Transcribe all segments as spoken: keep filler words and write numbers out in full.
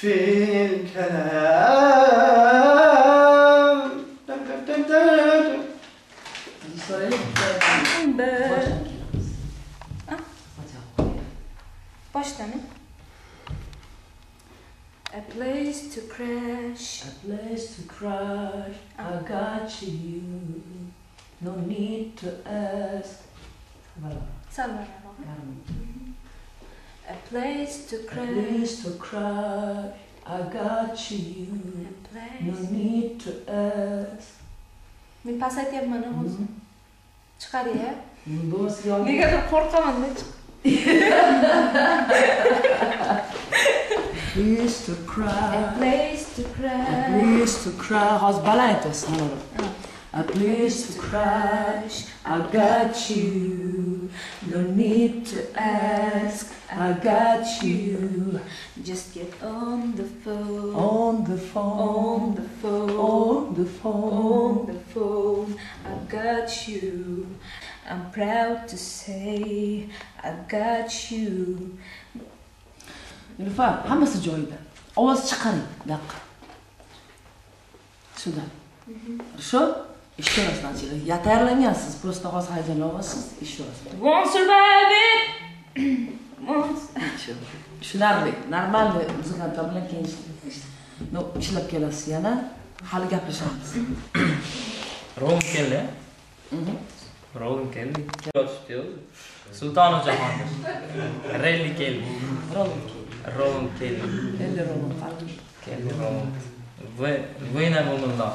في الكلام. Baştan mı? A place to crash. A place to crash. I got you. No need to ask. Salvar. A place to A crash. place to crash. I got you. A place. No need to ask. Men pas aytyapman o'zim. Chiqar ya. Bo'lmasa yo'q. Negadir qo'rqaman-da. Place to cry. A place to A crash. place to cry. Hozir baland aytyapsan, mana. A place to crash. I got you. No need to ask. I got you. Just get on the phone. On the phone. On the phone. On the phone. On the phone. I got you. I'm proud to say I got you. Nilufar, hammasi joyida. Ovoz chiqaring, daqqa. Shudan. Хорошо? Еще раз начали. Я tayyorlangansiz, просто hozir hayajonlanyapsiz. Еще раз. Won't survive it. Won't. Tushunarli, normalniy muzikantlar bilan keyin no ishlab kelasiz yana, hali gaplashamiz. Rom keldi. Mhm. Rom keldi. Yotibdi. Sulton Jahongir. Relli keldi. Rom. Rom keldi. Endi Rom qani? Keldi Rom. Ve Vena Momullos.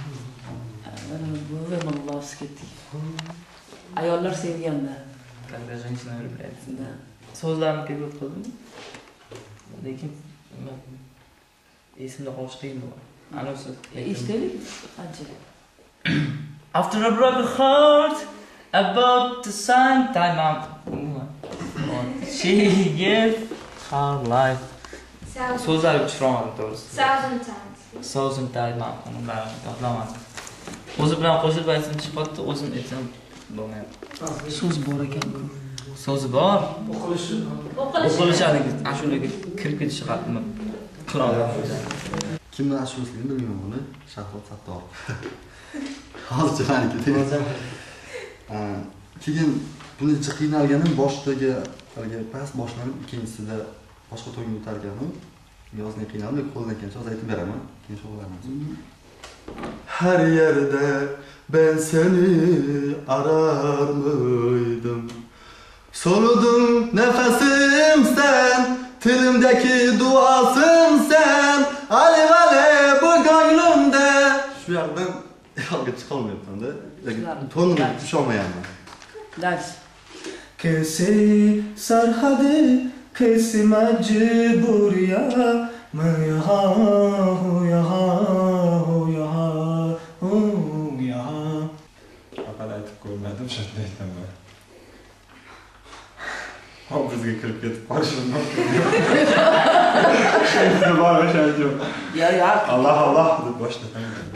Bu Momullos ketdik. Ayollar sevganda. Когда женщина влюбляется. Да. So'zlarni perevod qildim. Lekin esimda qolish qiyin bo'ldi. Anasi. Eshitaylik qancha. After a broken heart, about to sign time out. She gave her life. So'zlar uchirolmadim to'g'risi. Thousand times. Thousand times man ularni yodlamadim. O'zi bilan qo'shilib aytsin chiqyapti, o'zim aytsam bo'lmayapti. So'z bor ekan-ku. So'zi bor. O'qilishi. O'qilishadi, ashulaga kirib ketishi xatmi qilolmadim. Kimni ashulasligini bilmayman buni. Shahzod Sattorov. Hozircha meniki tegadi. Keyin buncha qiynalganim boshdagi haligi past boshlanib, ikkinchisida boshqa to'yga o'targanim. Yozning qiynalib, qo'ldan kelsa hozir aytib beraman. Keyin shug'ullanamiz. Her yerde ben seni arar mıydım? Soludum nefesim sen, tilimdeki duasın sen. Alev alev bu gönlümde. Şu yerden yalga çıkalmayapman da. Tonunu tusholmayapman. Ders. कैसे सरहद कैसे मजबूरिया मैं यहाँ हूँ यहाँ हूँ यहाँ हूँ यहाँ. Faqat aytib ko'rmadim, shunday aytaman. Obrazga kirib ketib qolishim mumkin. Shunday bo'lmasaydi. Ya ya. Allah Allah deb boshladim.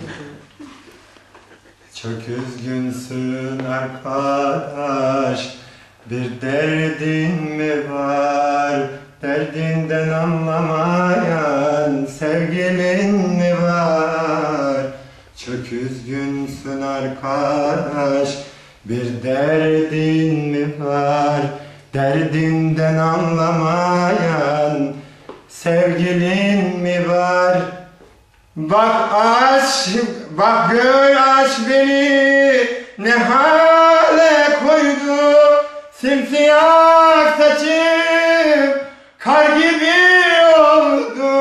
Çok üzgünsün arkadaş, bir derdin mi var? Derdinden anlamayan sevgilin mi var? Çok üzgünsün arkadaş, bir derdin mi var? Derdinden anlamayan sevgilin mi var? Bak aç, bak gör aç beni ne hale koydu. Simsiyah saçım kar gibi oldu.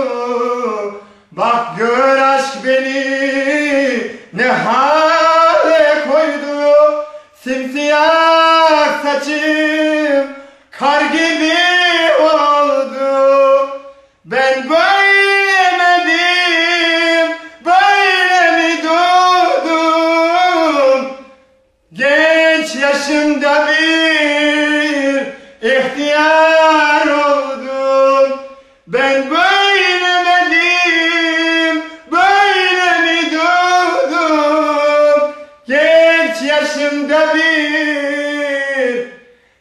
Bak gör aşk beni ne hale koydu. Simsiyah saçım kar gibi oldu. Ben böylemedim, böyle mi doğdum? Genç yaşımda bir ihtiyar oldum. Ben böylemedim, böyle mi doğdum? Genç yaşımda bir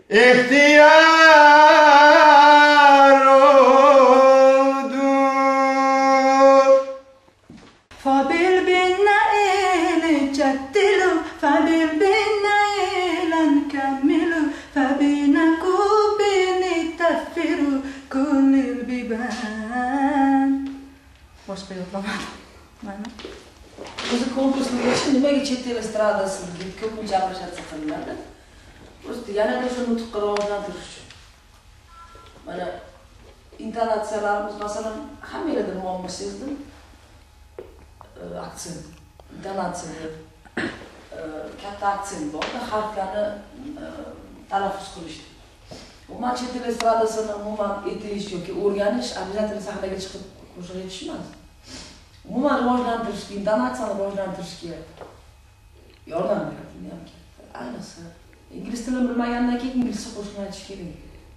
yuribman. Boshqa yo'qlamadim. Mana. O'zi konkursni bo'yicha nimaga chet el estradasiga ko'p gapirishsa qilinadi? Просто yanada o'sha nutqni rivojlantirish uchun. Mana intonatsiyalarimiz masalan hammalarda muammo sezdim. Aksent, intonatsiya, katta aksent bor, harflarni talaffuz qilishdi. Umuman chet el estradasini umuman etilish yoki o'rganish обязательно sahnaga chiqib qo'shiq aytish emas. Umuman rivojlantirishga, intonatsiyani rivojlantirishga yordam beradi. Ayniqsa ingliz tilini bilmagandan keyin inglizcha qo'shiq aytish kerak.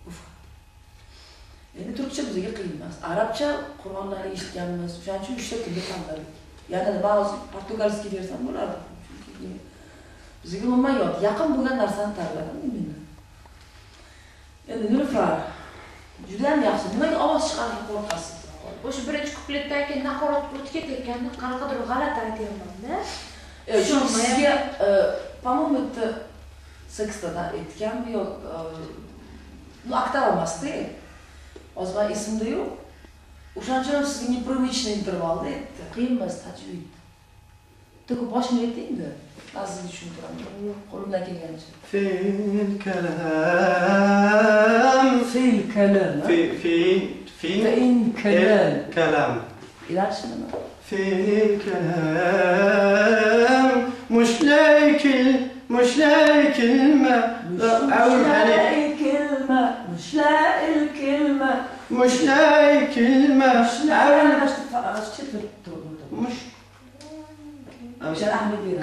Endi turkcha bizga qiyin emas. Arabcha Qur'onlarni eshitganmiz. Shuning uchun uchta tilga tanladik. Yana ba'zi portugalskiy bersam bo'lardi. Chunki bizga umuman yo'q. Yaqin bo'lgan narsani tanladim men. Endi Nilufar juda ham yaxshi. Nimaga ovoz chiqarishga qo'rqasiz? O'sha birinchi kupletdan keyin naqorat o'tib ketayotganda qanaqadir g'alati aytyapman-da. Shu sizga, по-моему, это sekstada aytganmi yo'q? Ну, oktava emas-da. Hozir men esimda yo'q. O'shaning uchun sizga непривычный intervalda aytdi. Qiyin emas tajvid. Только boshini ayting-da. Men sizga tushuntiraman. Qo'limdan kelganicha. Fil kalam. Fil kalam. Fi fi fi kalam. kalam. İlerisi mi? Fil kalam. Mush laykil mush laykilma. أول هني كلمة مش لاقي الكلمة مش لاقي كلمة مش لاقي باش باش تفر مش مش أحمد بيها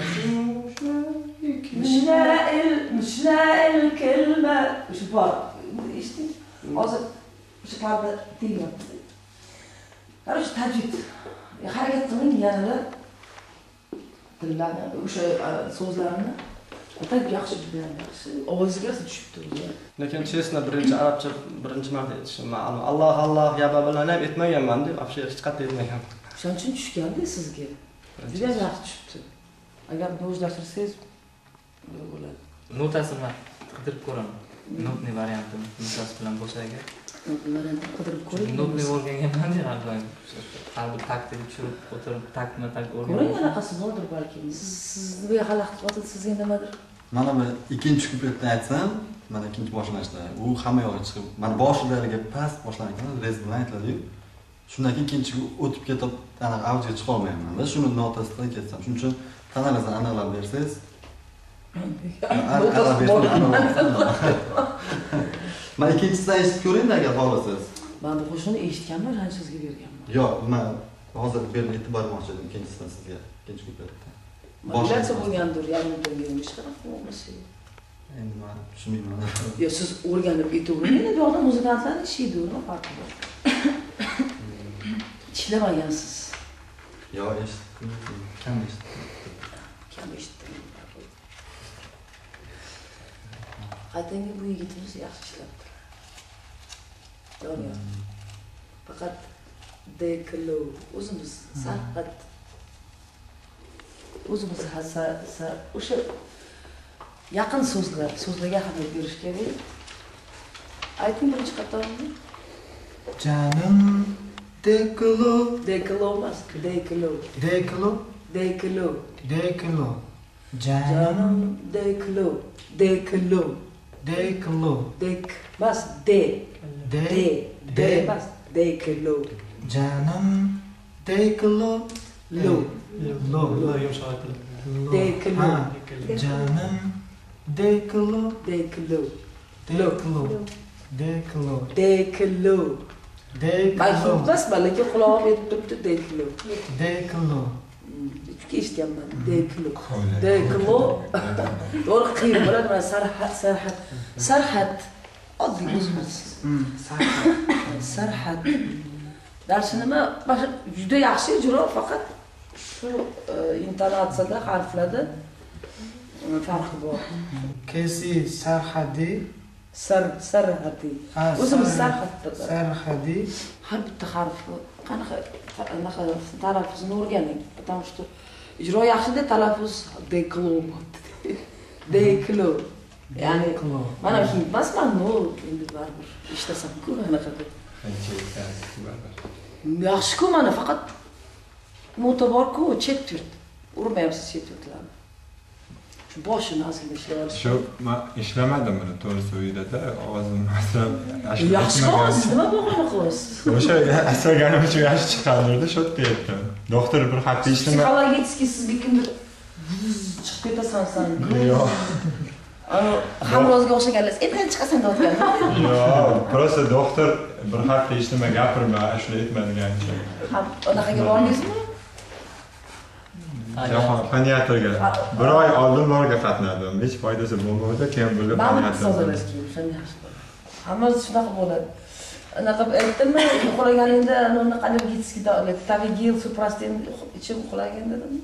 مش لاقي مش لاقي الكلمة مش بار إيش تي أصلا مش بعرف تيجي عرفت تهجد يا حاجة تمني أنا لا تلعنا وش صوزلنا Tak yaxshi juda yaxshi. Ovozga tushib turdi. Lekin chestna birinchi arabcha birinchi marta aytishim ma'lum. Alloh Alloh gap bilan ham aytmaganman-da, вообще hech qat'iy aytmaganman. Shuning uchun tushganda sizga. Juda yaxshi tushibdi. Agar o'zlashtirsangiz bo'ladi. Notasini qidirib ko'raman. Notni variantini notasi bilan bo'lsa agar. Variantni qidirib ko'ring. Notni o'rganganman-da har har bir taktik tushirib o'tirib takma tak o'rgangan. Ko'ring anaqasi bordir balki. Siz sizga xalaqit qilib sizga nimadir. Mana bu ikkinchi kupletni aytsam, mana ikkinchi boshlanishda u hamma yoqqa chiqib, mana boshidagi past boshlangan rez bilan aytiladi-yu. Shundan keyin ikkinchiga o'tib ketib, ana avjiga chiqa olmayman-da. Shuni notasida ketsam. Shuning uchun tanangizdan aniqlab bersangiz. Men ikkinchisini eshitib ko'ring-da agar xohlasangiz. Men bu qo'shiqni eshitganman, han sizga berganman. Yo'q, men hozir bu yerda e'tibor bermoqchi edim ikkinchisini sizga, ikkinchi kupletda. Boshlansa bo'lgandir, yarim bo'lgan ish qilib bo'lmasa. Endi men tushunmayman. Yo, siz o'rganib ketavering, endi bu yoqda muzikantlarni ishlaydi, nima farqi bor? Ishlamagansiz. Yo'q, eshitdim. Kam eshitdim. Kam eshitdim. Qaytanga bu yigitimiz yaxshi ishlabdi. Yo'q. Faqat deklo o'zimiz san'at o'zimiz hasa o'sha yaqin so'zlar, so'zlarga ahamiyat berish kerak. Ayting birinchi qatorni. Canım deklo Deklo emas, deklo. deklo Deklo. deklo Canım Canım deklo. Deklo. deklo Dek emas, de. de De. De emas, deklo. Canım deklo Lo. lo Lo yumshoq aytiladi. Deklo. Ha, Canım deklo Deklo. deklo deklo Deklo. Ben deklo hukmasman, lekin qulog'im yetib turibdi deklo. deklo Çünkü eshitganman. Deklo. Deklo. To'g'ri qiyin bo'ladi, mana sarhat, sarhat. Sarhat oddiy o'zimiz. Sarhat. Sarhat. Darsi nima? Juda yaxshi ijro, faqat shu intonatsiyada, harflarda farqi bor. Kesi sarhadi Sar sarhati. Ha, O'zimiz sar- sarhatda. sarhadi Har bitta harfi qanaqa qanaqa talaffuzini o'rganing. Потому что ijro yaxshida talaffuz deklo. Deklo. Ya'ni mana hind emasman, no, endi baribir ishlasam-ku anaqa deb. Qancha ekan. Yaxshi-ku mana faqat nota bor-ku, chet-turt. Urmayapsiz chet-turtlarni. Shu boshini ozgina ishlayapsiz. Shu men ishlamadim buni to'g'risi uyda-da, ovozim masalan Yaxshi qilasiz, nima bahona qilasiz? O'sha asraganim uchun yaxshi chiqardi, shu yerda aytdim. Doktor bir hafta ishlama. Psixologически sizga kimdir chiqib ketasan san. Yo'q. Ano, hamrozga o'xshaganlar, "Endi chiqasan" deyotgan. Yo'q, просто doktor bir hafta ishlama gapirma, ashula aytmadigancha. Ham unaqaga bormaysizmi? Jahon paniatrga bir oy oldin borga qatnadim. Hech foydasi bo'lmadi, keyin bo'lib paniatrga tozalash kerak, shunday yaxshi. Hammasi shunaqa bo'ladi. Anaqa aytdimmi, uxlaganingda unaqa allergический Tavigil, Suprasten ichib uxlagan dedim.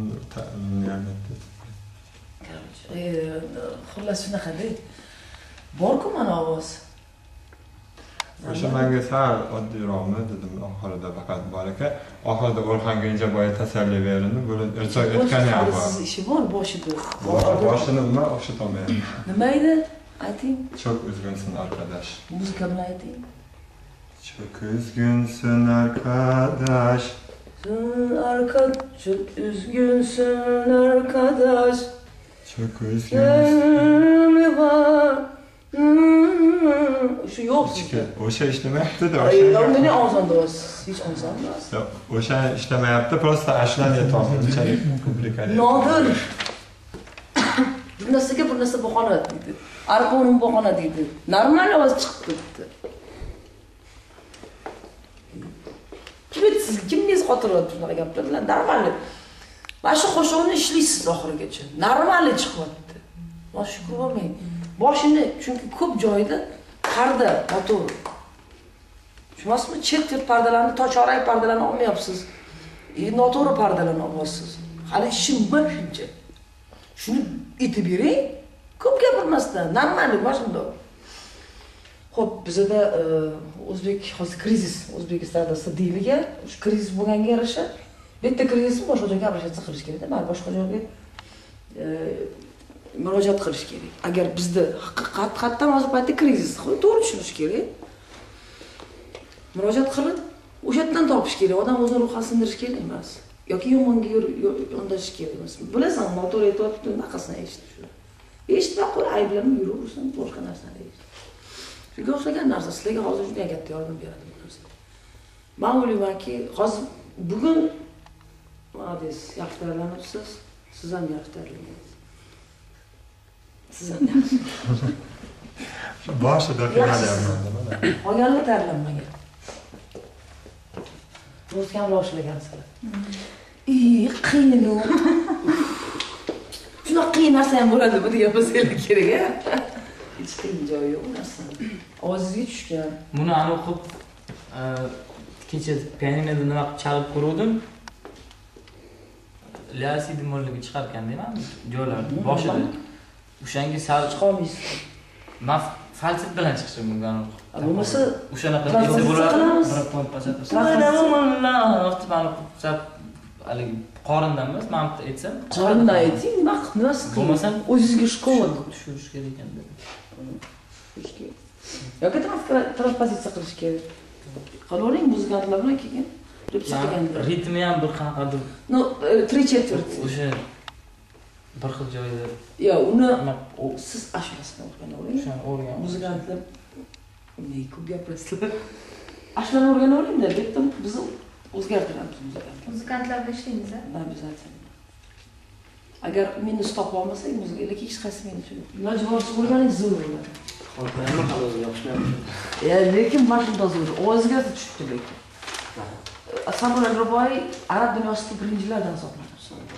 Xullas shunaqada. Bor-ku mana ovoz. O'sha menga sal oddiyroqmi dedim oxirida faqat bor ekan. Oxirida O'rxon Genjaboyev tasalli berildi. Bo'lib irsoq etgani ham bor. Siz ishi bor boshida. Boshini nima o'xshatolmayman. Nima edi? Ayting. Çok üzgünsün arkadaş. Muzika bilan ayting. Çok üzgünsün arkadaş. Arkadaş, çok üzgünsün arkadaş. Çok üzgünsün. Ne var? Şu yok. O şey işlemeyapti de. Ay, onda ne anzandınız? Hiç anzandınız. Yok, o şey işlemeyapti. Prosta ashlan yetyapti. Ichari publikasiya. Nodir. Bir narsaga bir narsa bahona deydi. Arqonim bahona deydi. Normal ovoz chiqib ketdi. Siz kimniz xotirlayapti shunaqa gaplarlar? Normal. Mana shu qo'shiqni ishlaysiz oxirigacha. Normal chiqyapti. Mana shu ko'rmang. Boshini chunki ko'p joyda parda, motor. Tushunasizmi? Chet pardalarni, tochorak pardalarni olmayapsiz. E, noto'g'ri pardalarni olyapsiz. Hali ishim bor shuncha. Shuni aytib bering. Ko'p gapirmasdan, normal boshimda. Xo'p, bizda o'zbek hozir krizis, O'zbekistonda deyilgan, shu krizis bo'lganga yarasha, bitta krizisni boshqa joyga обращаться qilish kerak-da, bari boshqa joyga murojaat qilish kerak. Agar bizda haqiqatan hozir paytda krizis, to'g'ri tushunish kerak. Murojaat qilib, o'sha yerdan topish kerak, odam o'zini ruhan sindirish kerak emas. Yoki yomonga yondashish kerak emas. Bilasan, motor aytayotdi, naqasini eshitib shu. Eshitmay qo'y, ayblanib yuraversin, boshqa narsani eshit. Shunga o'xshagan narsa sizlarga hozir juda katta yordam beradi bu narsa. Men o'ylaymanki, hozir bugun молодец, yaxshi tayyorlanibsiz, siz ham yaxshi tayyorlanasiz. Siz ham yaxshi. Boshida qiynalganman. Qolganlar tayyorlanmagan. O'zgan boshlagansizlar. Ey, qiyin-ku. Shunaqa qiyin narsa ham bo'ladimi degan masala kerak-a? Hech qiyin joyi yo'q narsa. Ovozingizga tushgan. Buni ana o'qib kecha pianinoda nima qilib chalib ko'rdim. La si bemolga chiqarkan deyman, joylarni boshida. O'shanga sal chiqolmaysiz. Men falset bilan chiqishim mumkin. Bo'lmasa o'shanaqa desa bo'ladi. Bir point pasat. Haligi qorindan emas, men aytsam, qorindan ayting, nima nimasi bo'lmasa o'zingizga shkola tushirish kerak ekan dedi. Yoki transpozitsiya qilish kerak. Qilavering muzikantlar bilan keyin repetitsiya qilganda. Ritmi ham bir qanaqadir. No, три четверти. O'sha bir xil joyda. Yo, uni siz ashlasini o'rganavering. O'sha o'rgan. Muzikantlar ne ko'p gapirasizlar. Ashlani o'rganavering-da, bitta biz o'zgartiramiz muzikantlar. Muzikantlar bilan ishlaymiz-a? Обязательно. Agar meni stop olmasak, muzikaga hech qaysi meni uchun. Iloji boricha o'rganing zo'r bo'ladi. Nima qiladi yo'qmi? Ya, lekin mashina zo'r. O'ziga tushibdi lekin. Samur Agroboy arab dunyosida birinchilardan hisoblanadi.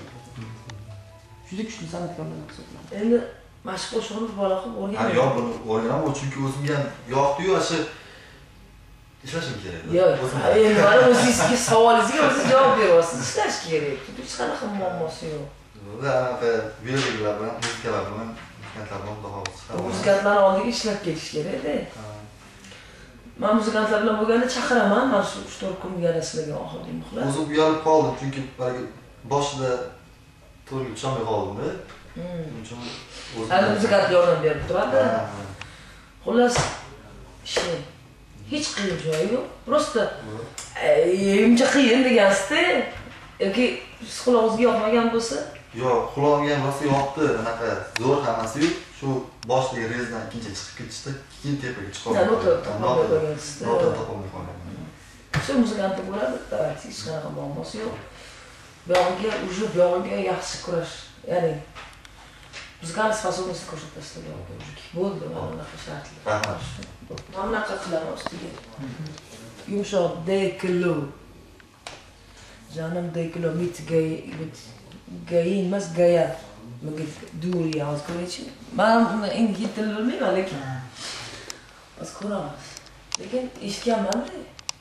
Juda kuchli san'atkorlar hisoblanadi. Endi mashq qo'shig'ini bola qilib o'rganib. Ha, yo'q, buni o'rganaman, chunki o'zimga ham yoqdi-yu, ashi ishlashim kerak. Yo'q, endi mana o'zingizga savolingizga o'zingiz javob beryapsiz. Ishlash kerak. Hech qanaqa muammosi yo'q. Anaqa biologlar bilan, muzikalar bilan, muzikantlar bilan xudo xohlasa. Muzikantlar oldiga ishlab ketish kerak-da. Men muzikantlar bilan bo'lganda chaqiraman, mana shu uch to'rt kun yana sizlarga oxirgi muhlat. O'zim uyalib qoldim, chunki boshida to'g'ri tushunmay qoldim-da. Shuning uchun Hali muzikant yordam berib turadi. Xullas, ishlang. hech qiyin joyi yo'q. Просто uncha qiyin degansizda yoki siz qulog'ingizga yoqmagan bo'lsa? Yo'q, qulog'imga rosa yoqdi, anaqa zo'r hammasi-yu, shu boshli rezdan ikkinchi chiqib ketishdi, keyin tepaga chiqib oldi. Nota topolmaysizda. Nota topolmay qolgan. Shu muzikantda bo'ladi, davlat hech qanaqa muammosi yo'q. Buyog'iga, уже buyog'iga yaxshi kurash, ya'ni muzikant sposobnost ko'rsatasiz buyog'iga. Bo'ldi, mana bunaqa shartlar. Rahmat. Mana bunaqa qilaman ustiga. Yumshoq dekilo. Canım dekilo mit gay mit gayin emas gaya. Menga duriya hozir ko'raychi. Men ingliz tilini bilmayman lekin. Hozir ko'ramiz. Lekin eshitganman-da.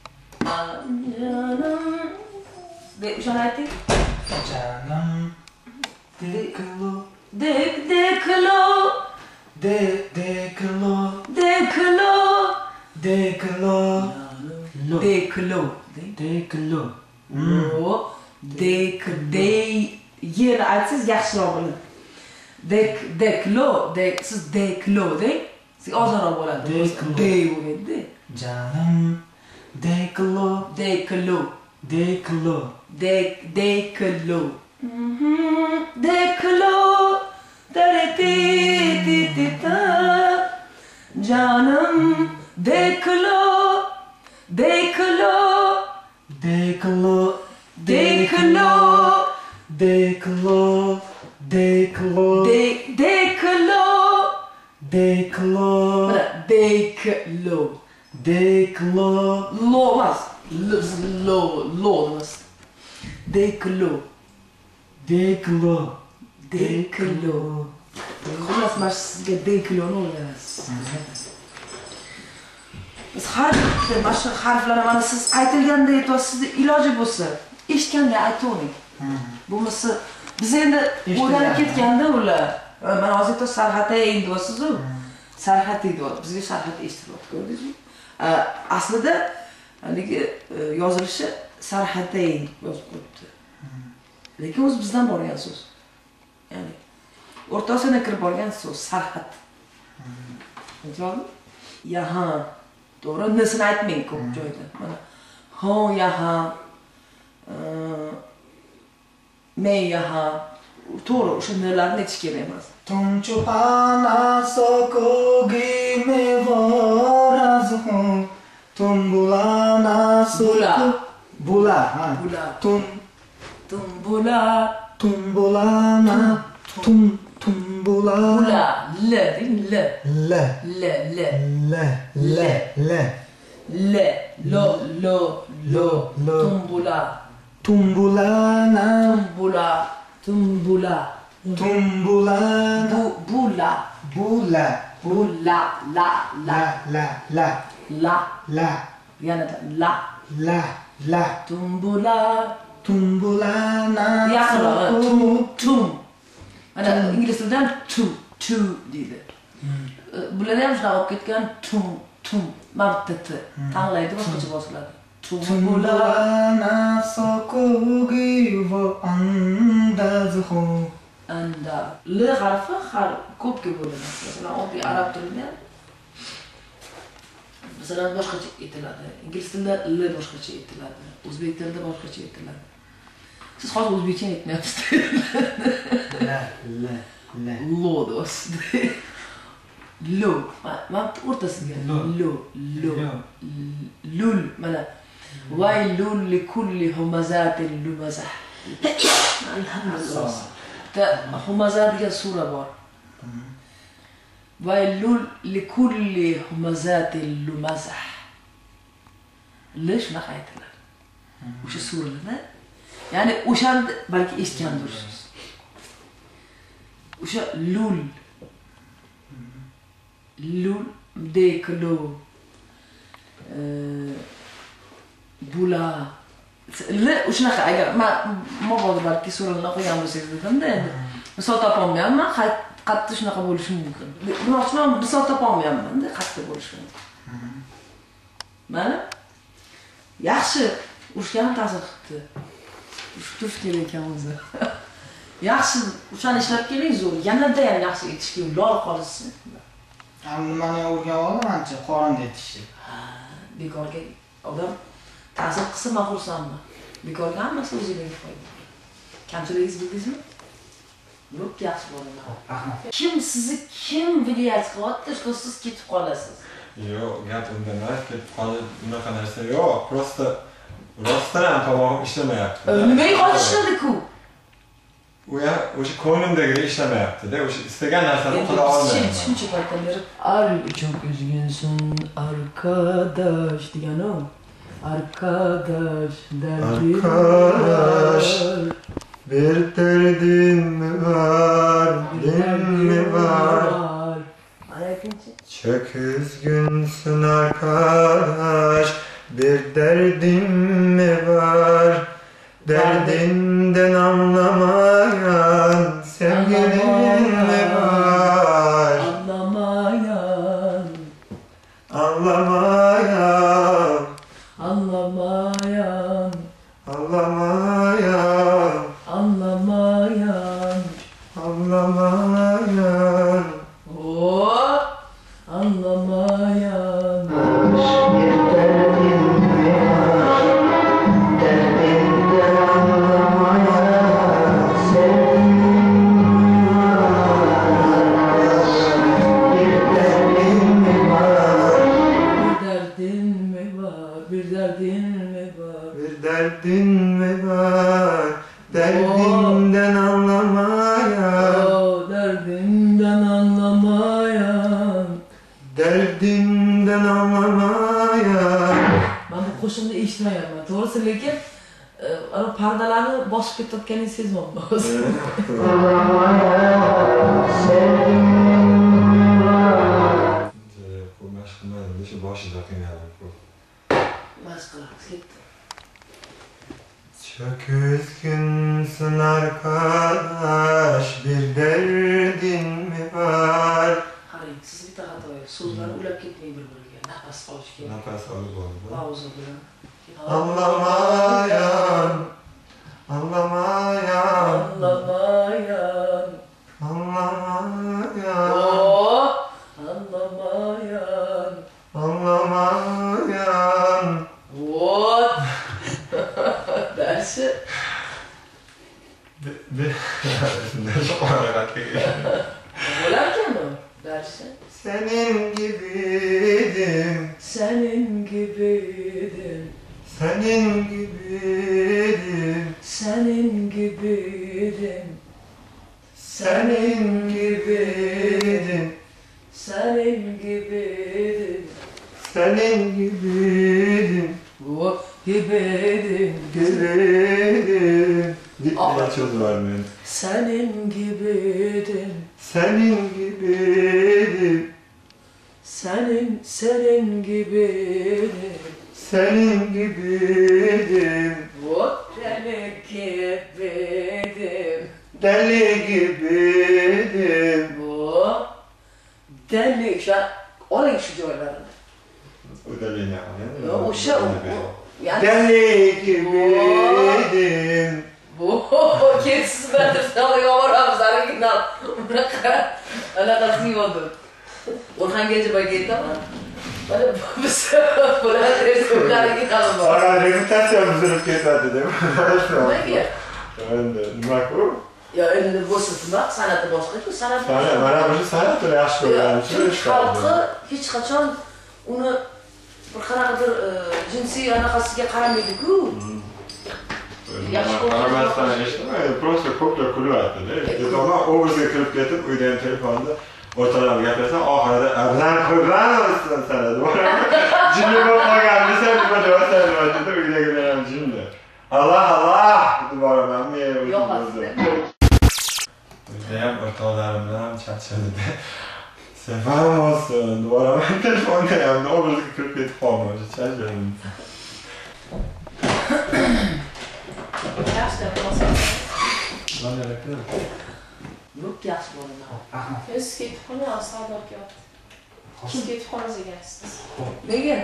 Canım de o'shani ayting. Canım dekilo Dek dekilo Dek dekilo dekilo Dekilo Lo dekilo Dekilo o dek dey yer aytsangiz yaxshiroq bo'ladi. Dek deklo dek siz deklo deng. Siz ozonroq bo'ladi. Dey bo'ladi. Canım Dekilo Deklo Dekilo dek deklo deklo dereti ti ti ta canım deklo deklo Dekilo deklo Dekilo Dekilo de deklo Dekilo deklo Dekilo lo emas lo lo emas deklo Dekilo deklo xullas mana sizga dekloni o'rganasiz. Biz har bitta mana shu harflarni mana siz aytilganda aytyapsiz, iloji bo'lsa eshitganda aytavering. Bo'lmasa biz endi o'rganib ketganda ular mana hozir to sarhatay deyapsiz-ku. Sarhatay deyapti. Bizga sarhat eshitilyapti, ko'rdingizmi? Aslida haligi yozilishi sarhatay yozib qo'yibdi. Lekin o'zi bizdan borgan so'z. Ya'ni o'rtasiga kirib borgan so'z sarhat. Tushundingizmi? Yaha. To'g'ri, nisini aytmang ko'p joyda. Mana ho yaha. Me yaha. To'g'ri, o'sha nilarni aytish kerak emas. तुम छुपा ना सकोगी मैं वो राज हूँ तुम बुला ना बुला बुला हाँ बुला तुम तुम बुला तुम बुला ना तुम तुम बुला बुला le le ले le le ले ले ले le lo lo lo lo तुम बुला तुम बुला ना तुम बुला तुम बुला तुम बुला bu bula बुला bula la la ला ला ला la ला yana da la ला ला तुम बुला तुम बुला ना yaxshiroq tum tum mana ingliz tilidan to to deydi. Bularda ham shunaqa olib ketgan tum tum mabtati tanlaydi boshqacha bosiladi. तुम Tum bula बुला ना सकोगी वो अंदाज हो anda l harfi har ko'pga bo'linadi. Masalan, oddiy arab tilida masalan boshqacha aytiladi. Ingliz tilida l boshqacha aytiladi. O'zbek tilida boshqacha aytiladi. Siz hozir o'zbekcha aytmayapsiz. لا لا لا Lo deyapsiz. Lo. Mana o'rtasiga lo lo lul mana vaylul likulli humazatin lumazah. Alhamdulillah. Ta humazah degan sura bor. Vaylul likulli humazatin lumazah. Lish shunaqa aytiladi. O'sha surada, ya'ni o'shani balki eshitgandirsiz. O'sha lul lul deklo bula li o'shanaqa agar men mabodo balki so'ralna qo'ygan bo'lsangiz dedimda endi misol topolmayapman qattiq shunaqa bo'lishi mumkin. Demoqchiman, misol topolmayapman-da qattiq bo'lishi mumkin. Mana yaxshi urushgan ta'sir qildi. Urush kerak ekan o'zi. Yaxshi o'shani ishlab keling zo'r. Yanada ham yaxshi etishga ulg'or qolsin. Nimani o'rganib oldim ancha qorinda yetishdi. bekorga odam ta'sir qilsa men xursandman. Bekorga hammasi o'ziga foyda. Kamchiligingiz bildingizmi? Yo'q, yaxshi bo'laman. Kim sizni kim videoyaz qilyapti, shu siz ketib qolasiz. Yo'q, gap unda emas, ketib qolib unaqa narsa yo'q. Prosta rostdan ham tomog'im ishlamayapti. Nimaga hozir ishladi-ku? U ya o'sha ko'nglimdagi ishlamayapti-da, o'sha istagan narsani qila olmayman. Shuncha paytdan beri al çok üzgünsün arkadaş degan o. Arkadaş derdim Arkadaş bir derdin mi var, din mi var? Ana ikinci. Çok üzgünsün arkadaş, bir derdin mi var? Derdinden anlamayan sevgilin mi var? Anlamayan, Anlamayan, anlamayan, anlamayan, anlamayan. anlamayan. Oh, anlamayan. Bir derdin mi var? Bir derdin mi var? Derdinden anlamayan, Oh, derdinden anlamayan. derdinden anlamayan. Ben bu qo'shiqni eshitmayapman. To'g'risi, lekin ana pardalarni bosib ketayotganini sezmayapman. Bu mashqni shu boshida qiynalib bu. Mashq qilamiz, ketdi. Çok üzgünsün arkadaş, bir derdin mi var? Qarang, siz bitta xato yo'q. So'zlar ulab ketmay bir-biriga. Nafas olish kerak. Nafas olib oldi. Pauza bilan. Anlamayan, anlamayan, Anlamayan. anlamayan, Oh, anlamayan. anlamayan. What? Dersi. Ne olarak Olarken o dersi. senin gibiydim, Senin gibiydim. senin gibiydim, Senin gibiydim. senin gibiydim, Senin gibiydim. senin gibiydim, Oh, gibiydim. gibiydim. Bir söz var benim. Senin gibiydim. Senin gibiydim, Senin, senin gibiydim. senin gibiydim, Oh, deli gibiydim. deli gibiydim. Oh, deli. Şu an, oraya şu joylarını. O deli yani. O şey, o, yani... Deli gibiydim. Oh, ketsiz bendir. Sana yavaramiz, original. Bunaqa, anaqasi yo'qdir. Orhan Gencebay ketdi ama. Mana biz bular restoranlarga qolib bor. Ana reputatsiya buzilib ketadi deb. Nimaga? Endi nima ku? Ya endi bo'lsa nima? San'ati boshqa-ku, san'at. Mana mana bu san'atni yaxshi ko'rganim uchun xalqi hech qachon uni bir qanaqadir jinsiy anaqasiga qaramaydi-ku. Qaramasdan eshitmaydi, prosta ko'plar kulyapti-da. Yetona obrazga kirib ketib, uydan telefonda o'rtalarga gapirsam, oxirida "Ablan qo'yganmisan sen?" deb. Jinni bo'lib qolgan desa, nima deyapsan deb uydagilar ham jinni. Allah Allah deb boraman men o'zim. Uyda ham o'rtoqlarim bilan charchadida. Sen ham olsin deb boraman telefonda ham obrazga kirib ketib qolmay, charchadim. Yaxshi deb qolsam. Nima kerak? Yo'q, yaxshi bo'laman. Siz ketib qoling, Asardorga yotdi. Kim ketib qolasiz ekansiz? Nega?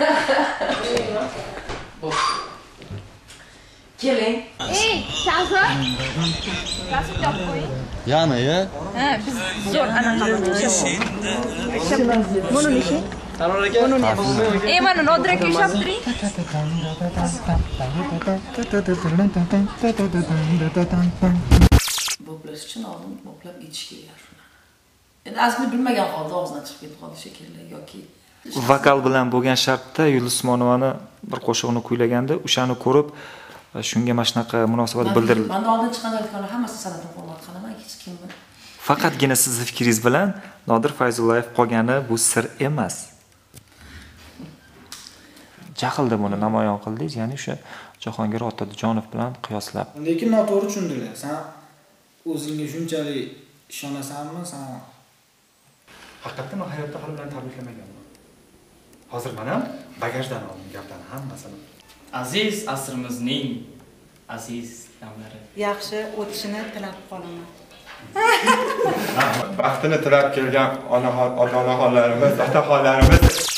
Bo'sh. Keling. Ey, Shahzod. Kasb top qo'ying. Yana ya? Ha, biz zo'r anaqa qilamiz. Mana nishi? Sarvar aka. Ey, mana Nodir aka ushlab turing. Bo'plash uchun oldin bo'plab ichish kerak shuni. Endi aslida bilmagan holda og'zidan chiqib ketib qoldi shekilli yoki vokal bilan bo'lgan shartda Yulduz Usmonovani bir qo'shig'ini kuylaganda, o'shani ko'rib shunga mana shunaqa munosabat bildirildi. Menda oldin chiqqanlar hammasi san'atni hurmat qilaman, hech kimni. Faqatgina sizni fikringiz bilan Nodir Fayzullayev qolgani bu sir emas. Jahlda buni namoyon qildingiz, ya'ni o'sha Jahongir Otajonov bilan qiyoslab. Lekin noto'g'ri tushundilar. Sen o'zingga shunchalik ishonasanmi? Sen haqiqatdan men hayotda hali bilan tabriklamaganman. Hozir mana bagajdan oldim gaplarni hammasini. Aziz asrimizning aziz damlari. Yaxshi o'tishini tilab qolaman. Baxtini tilab kelgan onaxonlarimiz, otaxonlarimiz